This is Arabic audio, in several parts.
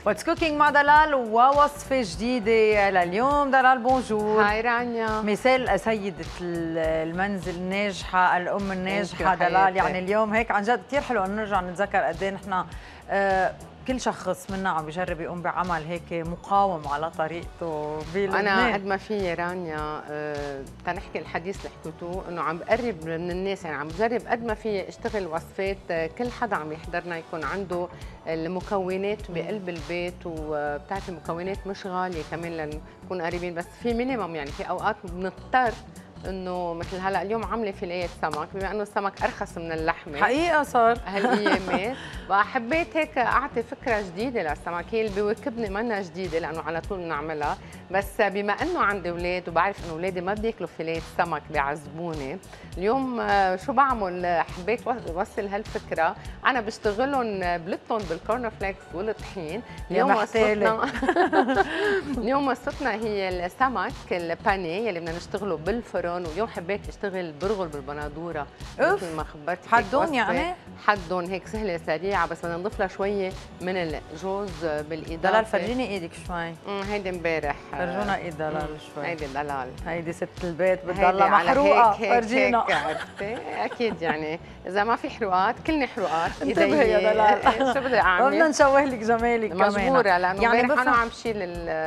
واتس كوكينج مع دلال ووصفة جديدة لليوم. دلال بونجور. هاي رانيا. مثال سيدة المنزل الناجحة، الأم الناجحة دلال. يعني اليوم هيك عن جد كثير حلو أن نرجع نتذكر قد ايه نحن كل شخص منا عم بيجرب يقوم بعمل هيك مقاوم على طريقته بلبنان. أنا قد ما في رانيا تنحكي الحديث اللي حكيتوه إنه عم بقرب من الناس، يعني عم بجرب قد ما في اشتغل وصفات كل حدا عم يحضرنا يكون عنده المكونات بقلب البيت، وبتعرفي المكونات مش غالية كمان لنكون قريبين، بس في مينيمم. يعني في أوقات بنضطر انه مثل هلا اليوم عامله فيليه سمك، بما انه السمك ارخص من اللحمه حقيقه صار هالايامات. فحبيت هيك اعطي فكره جديده للسمك، هي اللي بواكبني منا جديده لانه على طول بنعملها، بس بما انه عندي اولاد وبعرف انه اولادي ما بياكلوا فيليه سمك بيعذبوني، اليوم شو بعمل؟ حبيت اوصل هالفكره. انا بشتغلهم بلتهم بالكورن فليكس والطحين. اليوم وصفتنا اليوم وصفتنا هي السمك البانيه اللي بدنا نشتغله بالفرن، واليوم حبيت اشتغل برغل بالبندوره مثل ما خبرتك. حدون يعني؟ حدون هيك سهله سريعه، بس بدنا نضيف لها شويه من الجوز بالاضافه. دلال فرجيني ايدك شوي. هيدي امبارح فرجونا ايد دلال شوي. هيدي دلال، هيدي ست البيت بتضلها محروقه. فرجينا. اكيد يعني اذا ما في حروقات كلني حروقات. انتبهي يا دلال. شو بدي اعمل؟ بدنا نشوه لك جمالك كمان. مجبوره لانه يعني امبارح انا عم شيل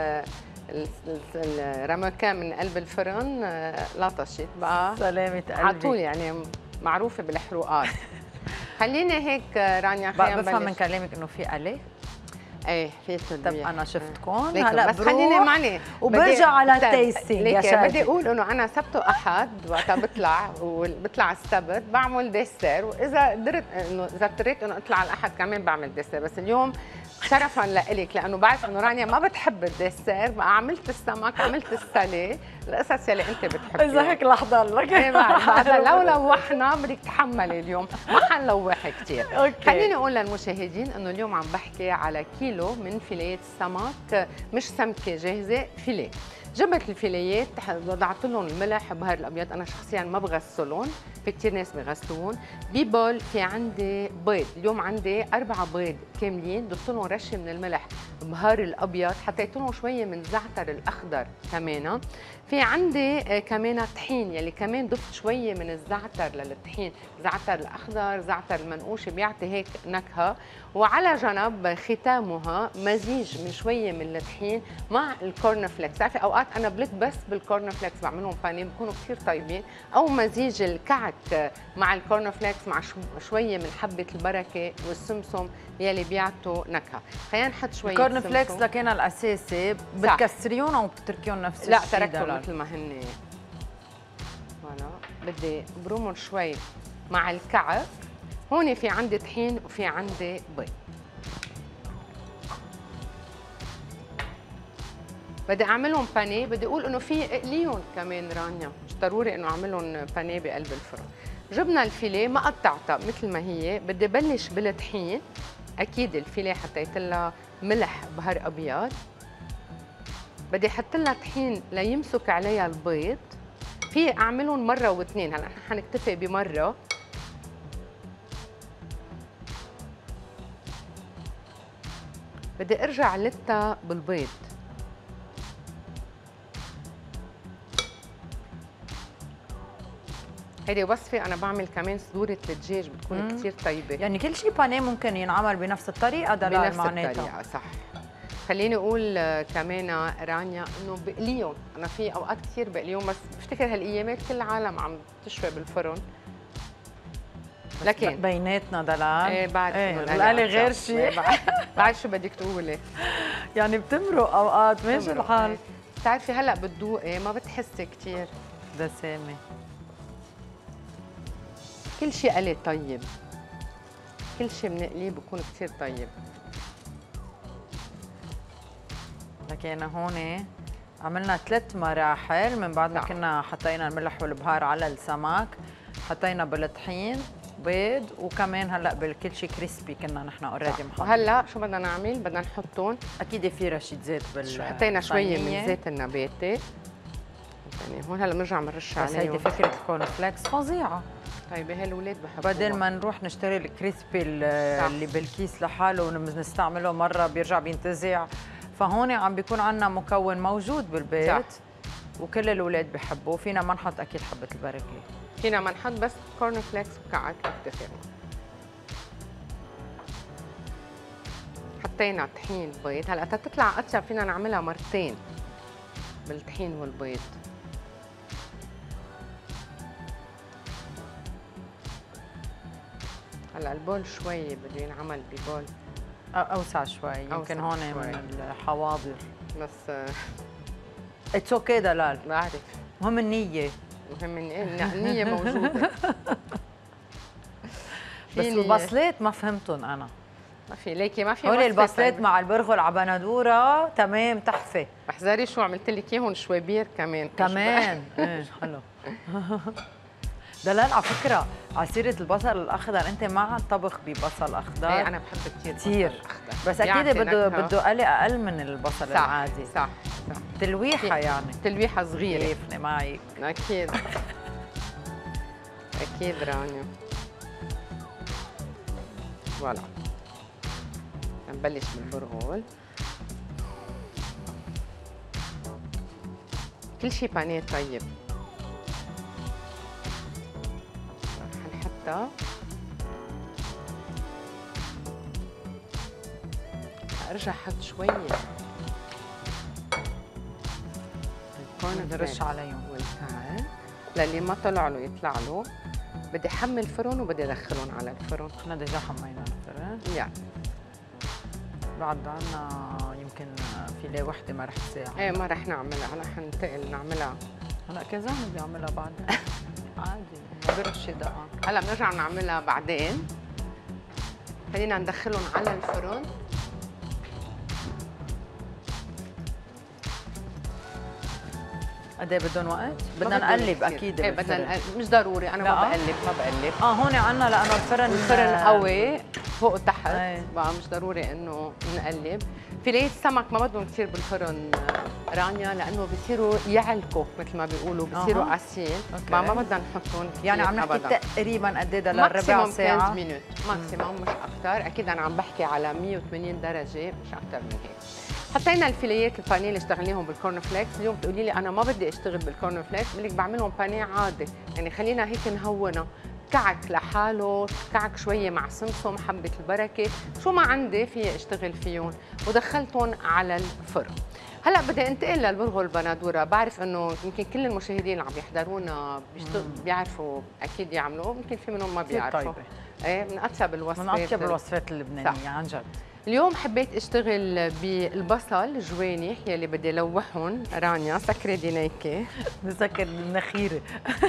الرمكه من قلب الفرن لطشت بقى. سلامة قلبي. على طول يعني معروفه بالحروقات. خليني هيك رانيا بقى بفهم من كلامك انه في آلة. ايه في تدوير. طب انا شفتكم هلا بس خليني معني وبرجع على التيستينج يا شادي. بدي اقول انه انا سبت واحد وقتها بطلع السبت بعمل ديسير، واذا قدرت انه اذا اضطريت انه اطلع الاحد كمان بعمل ديسير، بس اليوم شرفا لإلك لانه بعرف انه رانيا ما بتحب الديسير، بقى عملت السمك عملت السلة القصص يلي انت بتحبيها. اذا هيك لحظه لك. ايه بعد لو لوحنا بدك تحملي اليوم، ما حنلوح كثير. خليني اقول للمشاهدين انه اليوم عم بحكي على كيلو من فيليات سمك، مش سمكه جاهزه، فيليه. جبت الفيليات وضعت لهم الملح بهار الابيض، انا شخصيا ما بغسلهم، في كثير ناس بغسلوهم. ببول في عندي بيض، اليوم عندي 4 بيض كاملين، ضفت لهم رشه من الملح بهار الابيض، حطيت لهم شويه من الزعتر الاخضر كمان. في عندي كمان طحين يلي كمان ضفت شويه من الزعتر للطحين، زعتر الاخضر زعتر المنقوش بيعطي هيك نكهه. وعلى جنب ختامها مزيج من شويه من الطحين مع الكورن فليكس. بتعرفي اوقات انا بلت بس بالكورن فليكس بعملهم بانيه بيكونوا كثير طيبين، او مزيج الكعك مع الكورن فليكس مع شويه من حبه البركه والسمسم يلي بيعطوا نكهه. خلينا نحط شويه الكورن فليكس لكن الاساسي بتكسريهم او بتتركيهم نفس الشيء؟ لا تركتهم مثل ما هن. فوالا بدي ابرمهم شوي مع الكعك. هون في عندي طحين وفي عندي بيض. بدي اعملهم بانيه، بدي اقول انه في اقليهم كمان رانيا، مش ضروري انه اعملهم بانيه بقلب الفرن. جبنا الفيليه ما قطعتها مثل ما هي، بدي بلش بالطحين. اكيد الفيليه حطيت لها ملح بهار ابيض، بدي احط لها طحين ليمسك عليها البيض. في اعملهم مره واثنين، هلا نحن حنكتفي بمره. بدي ارجع لتها بالبيض. هيدي وصفه انا بعمل كمان صدوره الدجاج بتكون كثير طيبه. يعني كل شيء بانيه ممكن ينعمل بنفس الطريقه دلال معناتها؟ بنفس الطريقه صح. خليني اقول كمان رانيا انه بقليهم، انا في اوقات كثير بقليهم، بس بفتكر هالايامات كل العالم عم تشوي بالفرن. لكن بيناتنا دلال ايه بعد القلي غير شيء. بعد شو بدك تقولي؟ يعني بتمرق اوقات ماشي الحال. بتعرفي هلا بتذوقي ما بتحسي كثير دسامه. كل شيء قلي طيب، كل شيء بنقليه بكون كثير طيب. لكن هون عملنا 3 مراحل من بعد ما كنا حطينا الملح والبهار على السمك، حطينا بالطحين بيض، وكمان هلا بالكل شيء كريسبي كنا نحن اوريدي محطين. وهلا شو بدنا نعمل؟ بدنا نحطهم اكيد في رشه زيت حطينا شويه من زيت النباتي. يعني هون هلا بنرجع بنرش عليه. بس هيدي فكره الكورن فليكس فظيعه. طيب هي الاولاد بحبوها. بدل ما نروح نشتري الكريسبي اللي بالكيس لحاله ونستعمله مره بيرجع بينتزع، فهون عم بيكون عندنا مكون موجود بالبيت. صح. وكل الاولاد بحبوه. فينا ما نحط اكيد حبه البركه، فينا ما نحط بس كورن فليكس وكعك. بتفق. حطينا طحين بيض. هلا تطلع اطيب فينا نعملها مرتين بالطحين والبيض. هلا البول شوي بده ينعمل ببول اوسع شوي، يمكن هون من الحواضر بس. اتس اوكي دلال. بعرف. مهم النية. مهم النية موجودة. بس البصلات ما فهمتهم أنا. ما في ليكي ما في هول البصلات مع البرغل على بندورة تمام تحفة. احذري شو عملت لك اياهم شويبير كمان. كمان ايه حلو. دلال على فكرة على سيرة البصل الأخضر، أنت مع الطبخ ببصل أخضر؟ ايه أنا بحب كثير بصل أخضر، بس أكيد بده قلي أقل من البصل صح العادي. صح. تلويحة يعني. تلويحة صغيرة. كيفني معك. أكيد. أكيد رانيا. فوالا. نبلش بالبرغل. كل شيء بانيه طيب. حنحطها. ارجع احط شويه الكورن نرش عليهم والكعك للي ما طلع له يطلع له. بدي احمل الفرن وبدي ادخلهم على الفرن. احنا ديجا حمينا الفرن. يعني بعد عنا يمكن فيليه وحده ما رح تساعد. ايه ما رح نعملها، هلا حننتقل نعملها. هلا كذا بدي اعملها بعدين. عادي ما برش دقه. هلا بنرجع نعملها بعدين. خلينا ندخلهم على الفرن. قد ايه بدهم وقت؟ بدنا نقلب اكيد. ايه بدنا نقلب، مش ضروري انا ما بقلب. هون عنا لانه الفرن قوي فوق وتحت. بقى مش ضروري انه نقلب. فيليه السمك ما بدهم كثير بالفرن رانيا لانه بصيروا يعلقوا مثل ما بيقولوا، بصيروا قاسيين. بقى ما بدنا نحطهم يعني عم نحكي تقريبا قد ايه دلال؟ ربع ساعه؟ 15 مينوت ماكسيموم مش اكثر. اكيد انا عم بحكي على 180 درجه مش اكثر من هيك. حطينا الفيليات البانيه اللي اشتغلناهم بالكورن فليكس. اليوم بتقولي لي انا ما بدي اشتغل بالكورن فليكس، بقول لك بعملهم بانيه عادي، يعني خلينا هيك نهونها. كعك لحاله، كعك شويه مع سمسم، حبه البركه، شو ما عندي في اشتغل فيهم، ودخلتهم على الفرن. هلا بدي انتقل للبرغل بندوره. بعرف انه يمكن كل المشاهدين اللي عم يحضرونا بيعرفوا اكيد يعملوا، يمكن في منهم ما بيعرفوا. ايه من اطيب الوصفات. من اطيب الوصفات اللبنانيه عن جد. اليوم حبيت اشتغل بالبصل جوانح يلي بدي لوحهم. رانيا سكري دينيكي. بسكر النخيره.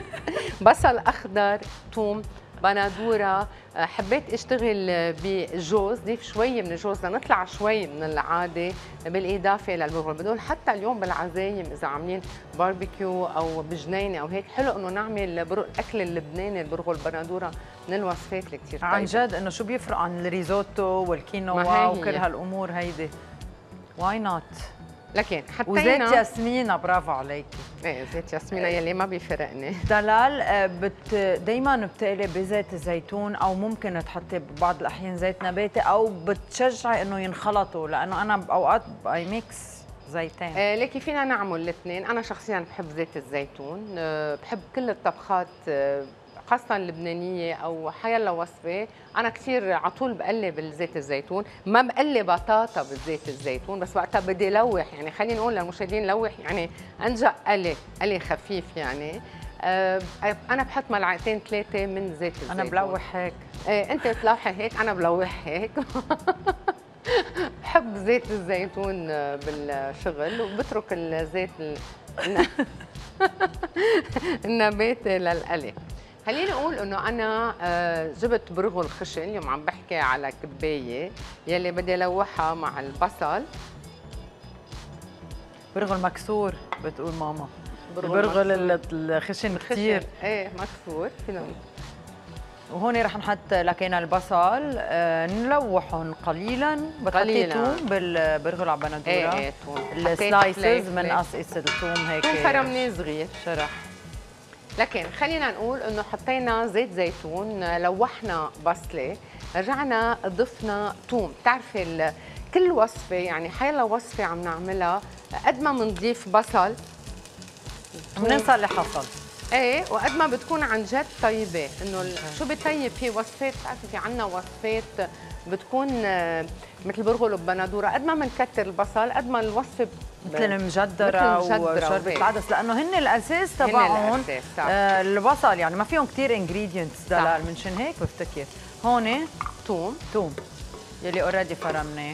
بصل اخضر، ثوم، بندوره. حبيت اشتغل بجوز، ضيف شوي من الجوز لنطلع شوي من العاده بالاضافه للبرغل. بدهم حتى اليوم بالعزايم اذا عاملين باربيكيو او بجنينه او هيك، حلو انه نعمل الاكل اللبناني البرغل بندوره من الوصفات اللي كثير طيبه. عن جد انه شو بيفرق عن الريزوتو والكينوا وكل هالامور هيدي. واي نوت. لكن حطينا وزيت ياسمينة. برافو عليكي. ايه زيت ياسمينة يلي ما بيفرقني. دلال دايما بتقلي بزيت الزيتون او ممكن تحطي ببعض الاحيان زيت نباتي او بتشجعي انه ينخلطوا؟ لانه انا باوقات باي ميكس زيتين. لكن فينا نعمل الاثنين. انا شخصيا بحب زيت الزيتون. بحب كل الطبخات خاصة اللبنانية أو حيلا وصفة، أنا كثير على طول بقلب الزيت الزيتون، ما بقلب بطاطا بالزيت الزيتون، بس وقتها بدي لوح، يعني خلينا نقول للمشاهدين لوح يعني أنجق قلي خفيف يعني. أنا بحط ملعقتين 3 من زيت الزيتون. أنا بلوح هيك. أنت بتلوحي هيك، أنا بلوح هيك. بحب زيت الزيتون بالشغل وبترك الزيت النباتي للقلي. خليني اقول انه انا جبت برغل خشن. اليوم عم بحكي على كبايه يلي بدي لوحها مع البصل. برغل مكسور بتقول ماما. برغل الخشن كثير. ايه مكسور فينا. وهون رح نحط لكينا البصل نلوحهم قليلا. بتحطي ثوم بالبرغل على بندوره. ايه ثوم. السلايسز من قصقص الثوم هيك. ثوم فرمناه صغير. شرح. لكن خلينا نقول انه حطينا زيت زيتون، لوحنا بصله، رجعنا ضفنا ثوم. بتعرفي كل وصفه يعني حيلا وصفه عم نعملها قد ما بنضيف بصل بننسى اللي حصل. ايه، وقد ما بتكون عن جد طيبه. انه شو بيطيب في وصفات، بتعرفي في عندنا وصفات بتكون مثل برغل وبندوره، قد ما بنكتر البصل قد ما الوصفه مثل المجدره وشوربه العدس، لانه هن الاساس تبعهم البصل، يعني ما فيهم كثير انجريدينتس دلال. منشان هيك بفتكر هون ثوم يلي اوريدي فرمناه.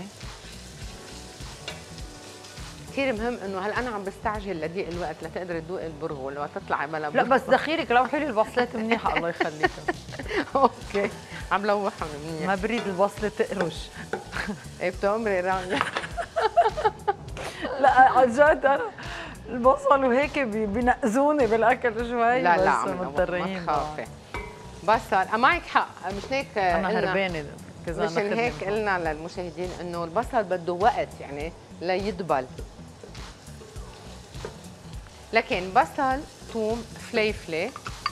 كثير مهم انه هلا انا عم بستعجل لضيق الوقت لتقدري تذوقي البرغل وتطلعي بلا برغل. لا بس دخيلك لوحي لي البصلات منيحه الله يخليك. اوكي عم لوحهم منيح، ما بريد البصله تقرش. ايه بتأمري رانيا. لا عن جد انا البصل وهيك بينقزوني بالاكل شوي. لا لا بس مضطرين ما تخافي. بصل معك حق، مش هيك انا هربانه كذا. مشان هيك قلنا للمشاهدين انه البصل بده وقت يعني ليدبل. لكن بصل ثوم فليفله.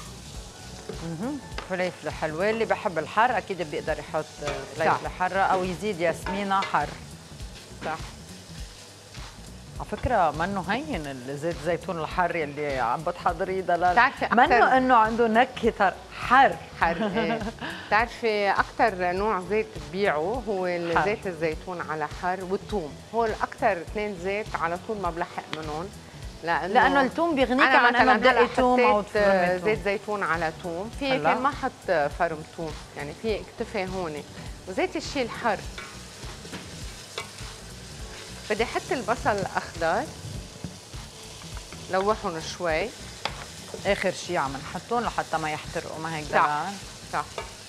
فليفله حلوه، اللي بحب الحر اكيد بيقدر يحط فليفله حره او يزيد ياسمينه حر. صح. على فكره منه هين الزيت الزيتون الحر اللي عم بتحضريه دلال، بتعرفي منه انه عنده نكهه حر. ايه. بتعرفي اكثر نوع زيت ببيعه هو زيت الزيتون على حر والثوم، هو الاكثر اثنين زيت على طول ما بلحق منهم، لانه الثوم بيغنيك عن انه تدقي ثوم او تفرمي زيت زيتون على ثوم. في كان ما حط فرم ثوم، يعني في اكتفي هون. وزيت الشي الحر بدي احط البصل الاخضر لوحهم شوي، اخر شيء عم نحطهم لحتى ما يحترقوا، ما هيك دلال؟ صح.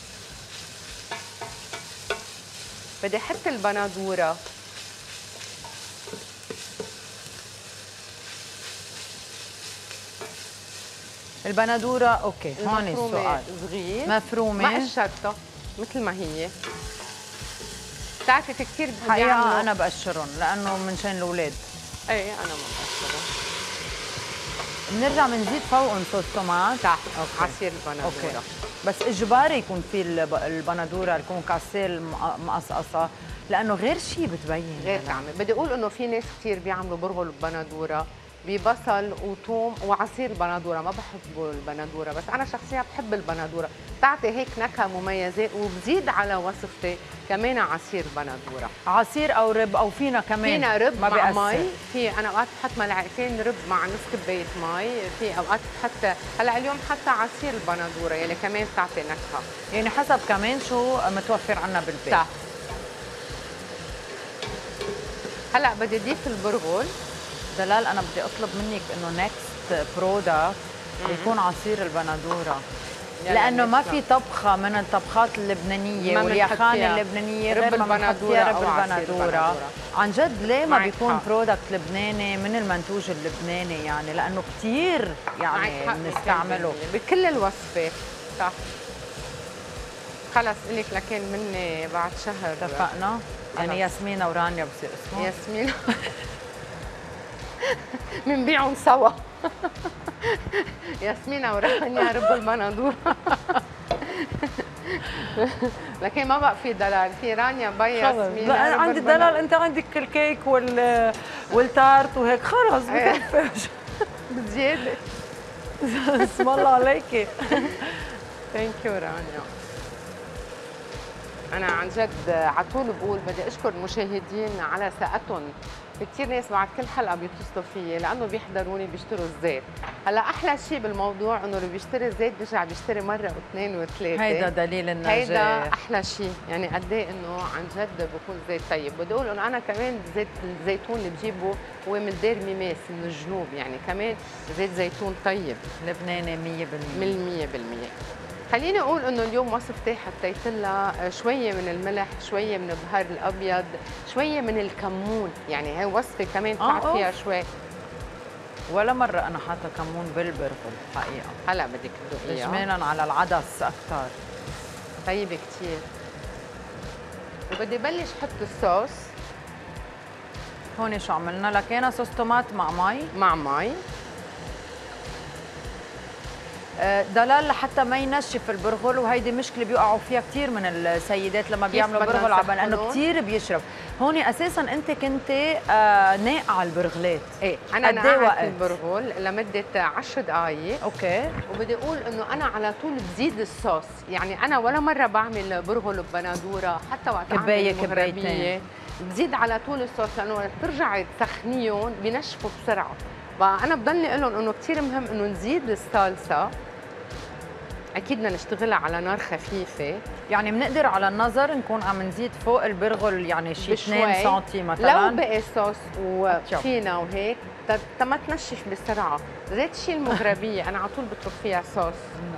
بدي احط البندوره، البندوره اوكي. هون السؤال صغير مفرومه ما قشرتها مثل ما هي. بتعرفي في كثير حقيقة أنا بقشرهم لأنه منشان الأولاد. إيه أنا ما بقشرهم. بنرجع بنزيد فوقهم صوص طماط. صح. عصير البندورة. أوكي. بس إجباري يكون في البندورة تكون كاسيل مقصقصة، لأنه غير شيء بتبين غير طعمة. بدي أقول إنه في ناس كثير بيعملوا برغل ببندورة ببصل وثوم وعصير بندوره، ما بحبوا البندوره، بس انا شخصيا بحب البندوره، بتعطي هيك نكهه مميزه، وبزيد على وصفتي كمان عصير بندوره. عصير او رب، او فينا كمان فينا رب مع مي. في انا اوقات بحط ملعقتين رب مع نص كبايه مي، في اوقات بحط هلا اليوم حتى عصير البندوره يلي كمان بتعطي نكهه، يعني حسب كمان شو متوفر عنا بالبيت. صح. هلا بدي اضيف البرغل. دلال انا بدي اطلب منك انه نيكست برودكت يكون عصير البندوره، لانه ما في طبخه من الطبخات اللبنانيه واليخانه اللبنانيه غير ما بنحط فيها رب البندوره. عن جد ليه ما بيكون برودكت لبناني من المنتوج اللبناني؟ يعني لانه كثير يعني بنستعمله بكل الوصفات. صح. خلص الك لكن مني بعد شهر. اتفقنا. يعني ياسمينة ورانيا بصير اسمه ياسمينة. بنبيعهم سوا. ياسمينة ورانيا رب البندورة. لكن ما بقى في دلال، في رانيا بي ياسمينة. لا انا عندي دلال، انت عندك الكيك والتارت وهيك، خلص بكفيش. بزيادة. اسم الله عليكي. ثانك يو رانيا. أنا عن جد على طول بقول بدي أشكر المشاهدين على ثقتهم، في كثير ناس بعد كل حلقة بيتصلوا فيي لأنه بيحضروني بيشتروا الزيت، هلا أحلى شيء بالموضوع إنه اللي بيشتري الزيت بيرجع بيشتري مرة واثنين وثلاثة. هيدا دليل النجاح. هيدا أحلى شيء، يعني قد إيه إنه عن جد بكون زيت طيب. بدي أقول إنه أنا كمان زيت الزيتون اللي بجيبه هو من دير ميماس من الجنوب، يعني كمان زيت زيتون طيب لبناني 100%. خليني اقول انه اليوم وصفتي حطيت لها شويه من الملح، شويه من البهار الابيض، شويه من الكمون، يعني هي وصفه كمان بتعرف فيها شوي. ولا مره انا حاطه كمون بالبرغل الحقيقه. هلا بدك تذوقيها اجمالا على العدس اكثر. طيبه كثير. وبدي بلش احط الصوص. هون شو عملنا؟ لكينا صوص طماط مع مي. دلال لحتى ما ينشف البرغل، وهيدي مشكله بيوقعوا فيها كثير من السيدات لما بيعملوا برغل عبان لانه كثير بيشرب. هون اساسا انت كنت ناقعه البرغلات. ايه انا نقعت البرغل لمده 10 دقائق. اوكي. وبدي اقول انه انا على طول بزيد الصوص، يعني انا ولا مره بعمل برغل ببندوره حتى وقت كبايه كبايتين بزيد على طول الصوص، لانه وقت ترجعي تسخنيهم بينشفوا بسرعه. فانا بضلني اقول لهم انه كثير مهم انه نزيد الصلصه، اكيد بدنا نشتغلها على نار خفيفه. يعني بنقدر على النظر نكون عم نزيد فوق البرغل يعني شي 2 سم مثلا لو بقي صوص وفينا وهيك ما تنشف بسرعه. زيت شي المغربيه انا على طول بترك فيها صوص.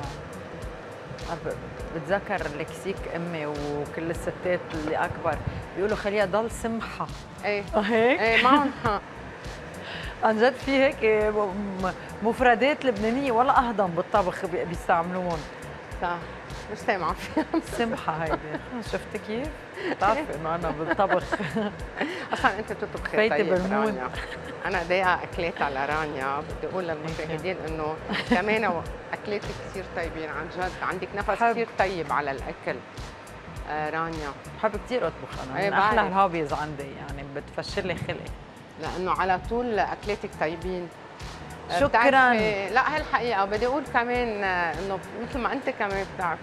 بتذكر لكسيك امي وكل الستات اللي اكبر بيقولوا خليها ضل سمحه. ايه هيك؟ ايه معهم حق. عن جد في هيك مفردات لبنانيه ولا اهضم بالطبخ بيستعملوهم. صح، مش سامعه فيها. سمحه هيدي. شفت كيف؟ بتعرفي انه انا بالطبخ اصلا انت بتطبخي فايته بالمود. انا ضايقه اكلات على رانيا، بدي اقول للمشاهدين انه كمان اكلاتك كثير طيبين عن جد، عندك نفس كثير طيب على الاكل. رانيا بحب كثير اطبخ انا، من احلى الهوبيز عندي، يعني بتفشر لي خلقي لانه على طول اكلاتك طيبين. شكرا. لا هالحقيقه بدي اقول كمان انه مثل ما انت كمان بتعرف.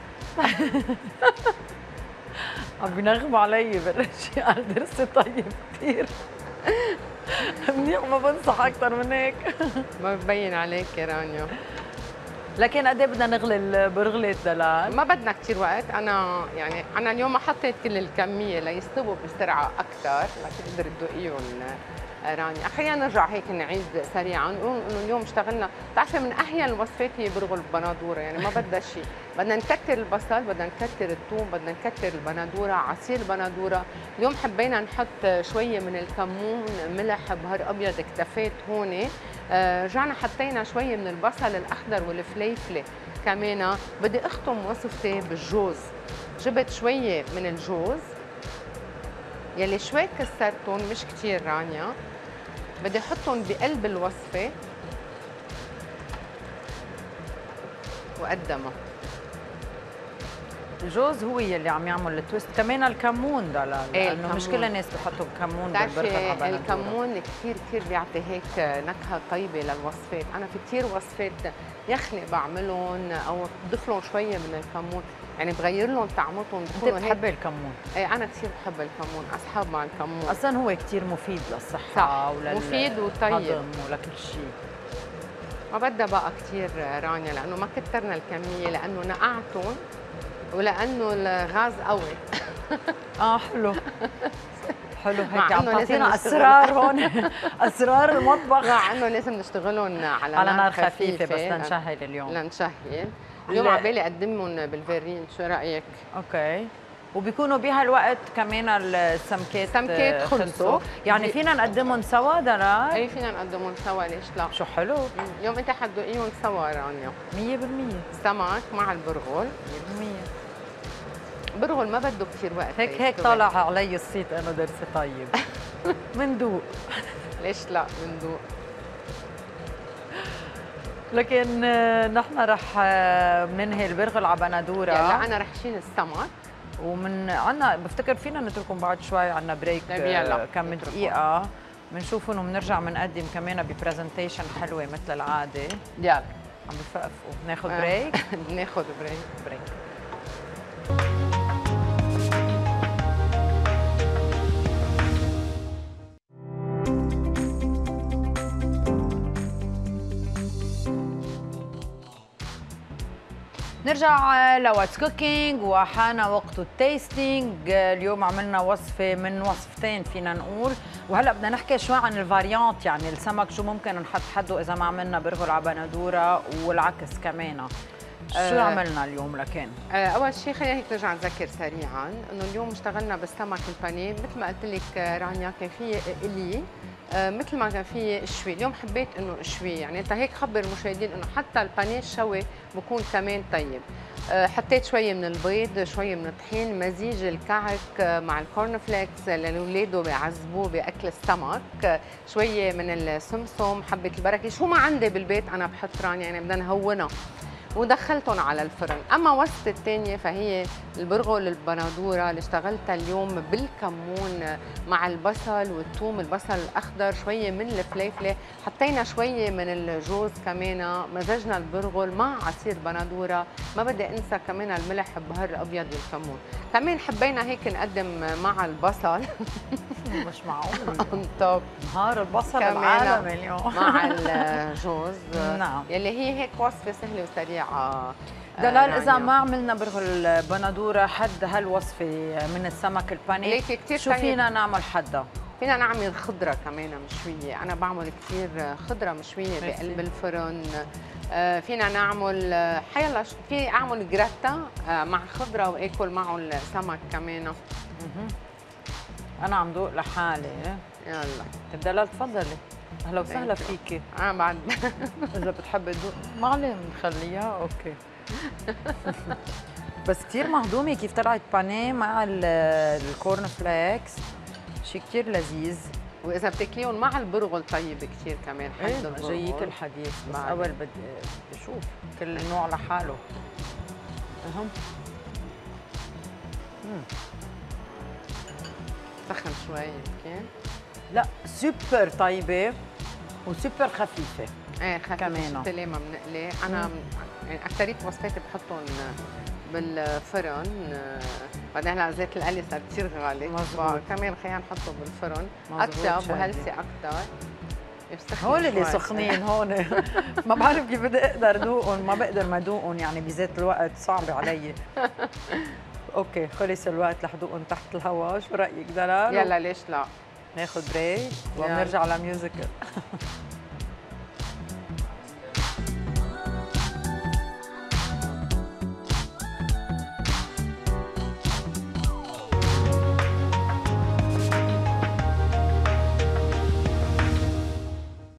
عم بينغموا علي بالشيء على درسي طيب كثير. منيح ما بنصح اكثر من هيك. ما ببين عليك يا رانيا. لكن قد ايه بدنا نغلي البرغلات دلال؟ ما بدنا كثير وقت، انا يعني انا اليوم ما حطيت كل الكميه ليستووا بسرعه اكثر، لكن تقدر تدوقيهم رانيا. خلينا نرجع هيك نعيد سريعا نقول انه اليوم اشتغلنا، بتعرفي من احيا الوصفات هي برغل ببندوره، يعني ما بدها شيء، بدنا نكتر البصل، بدنا نكتر الثوم، بدنا نكتر البندوره، عصير بندوره. اليوم حبينا نحط شويه من الكمون، ملح، بهار ابيض، اكتفيت هون. رجعنا حطينا شويه من البصل الاخضر والفليفله كمان. بدي اختم وصفتي بالجوز، جبت شويه من الجوز يلي شوي كسرتهم مش كثير رانيا، بدي احطهم بقلب الوصفه وقدمها. الجوز هو يلي عم يعمل التويست، كمان الكمون دلال، لانه مش كل الناس بحطوا كمون بالبرغل عبان. الكمون كثير كثير بيعطي هيك نكهه طيبه للوصفات، انا في كثير وصفات يخنق بعملهم او بضيف لهم شويه من الكمون، يعني بغير لهم طعمتهم. انت بتحبي الكمون؟ ايه انا كثير بحب الكمون، اصحاب مع الكمون. اصلا هو كثير مفيد للصحه مفيد وطيب ولكل شيء. ما بدها بقى كثير رانيا لانه ما كترنا الكميه، لانه نقعتهم ولانه الغاز قوي. حلو حلو هيك عم تعطينا اسرار هون. اسرار المطبخ، مع انه لازم نشتغلهم على نار خفيفه بس لنشهي اليوم. لنشهي اليوم عبالي اقدمهم بالفيرين، شو رايك؟ اوكي. وبيكونوا بهالوقت كمان السمكات خلصوا، يعني فينا نقدمهم سوا دلال؟ ايه فينا نقدمهم سوا، ليش لا؟ شو حلو. اليوم انت حتذوقيهم سوا رانيا. 100% سمك مع البرغل. 100%. برغل ما بده كثير وقت. هيك طالع علي الصيت انه درسي طيب. مندوق. ليش لا مندوق. لكن نحن رح ننهي البرغل على بندوره. لا انا رح شيل السمك، ومن عنا بفتكر فينا نتركهم بعد شوي، عنا بريك كم دقيقه بنشوف انه بنرجع بنقدم كمان ببرزنتيشن حلوه مثل العاده. يلا عم بفقفوا. ناخذ بريك. ناخذ بريك. نرجع لواتس كوكينج وحان وقت التيستينج. اليوم عملنا وصفه من وصفتين فينا نقول، وهلا بدنا نحكي شوي عن الفاريانت، يعني السمك شو ممكن نحط حده اذا ما عملنا برغل على بندوره والعكس كمان. شو عملنا اليوم لكن؟ اول شيء خلينا هيك نرجع نذكر سريعا انه اليوم اشتغلنا بالسمك البانيه، مثل ما قلت لك رانيا كان في قلي مثل ما كان في شوي. اليوم حبيت انه شوي، يعني انت هيك خبر المشاهدين انه حتى البانيه الشوي بكون كمان طيب. حطيت شويه من البيض، شويه من الطحين، مزيج الكعك مع الكورن فليكس اللي الاولاد بيعذبوه باكل السمك، شويه من السمسم، حبه البركه، شو ما عندي بالبيت انا بحطهم، يعني بدنا نهونها ودخلتهم على الفرن. اما وصفه الثانيه فهي البرغل البندوره اللي اشتغلتها اليوم بالكمون مع البصل والثوم، البصل الاخضر، شويه من الفليفله، حطينا شويه من الجوز كمان، مزجنا البرغل مع عصير بندوره، ما بدي انسى كمان الملح، البهار الابيض والكمون. كمان حبينا هيك نقدم مع البصل مش معقول طب نهار البصل العالمي اليوم مع الجوز. نعم، يلي هي هيك وصفه سهله وسريعه. دلال اذا ما عملنا برغل بندوره حد هالوصفه من السمك الباني، ليكي كثير شو فينا نعمل حدا؟ فينا نعمل خضره كمان مشويه، انا بعمل كثير خضره مشويه بقلب الفرن. فينا نعمل حيلا في اعمل جراتا مع خضره واكل معه السمك كمان. انا عم دوق لحالي. يلا دلال تفضلي، اهلا وسهلا فيكي. بعد اذا بتحبي تدوق ما عليه بنخليها اوكي. بس كثير مهضومه كيف طلعت بانيه مع الكورن فليكس، شيء كثير لذيذ. واذا بتاكليهم مع البرغل طيب كثير كمان. حد البرغل جايك الحديث، بس اول بدي اشوف كل نوع لحاله. سخن شوي يمكن. لا سوبر طيبه وسوبر خفيفه. ايه خفيفه كمان قلت ليه ما بنقلي. انا يعني اكثريه وصفاتي بحطهم بالفرن، بعدين هلا زيت القلي صار كثير غالي، مظبوط. كمان خلينا نحطه بالفرن اطيب وهلسي اكثر. هول اللي سخنين هون ما بعرف كيف بدي اقدر ذوقهم، ما بقدر ما ذوقهم يعني بذات الوقت صعب علي. اوكي خلص الوقت رح ذوقهم تحت الهواء، شو رايك دلال؟ يلا ليش لا؟ ناخذ بريك وبنرجع على ميوزيكال.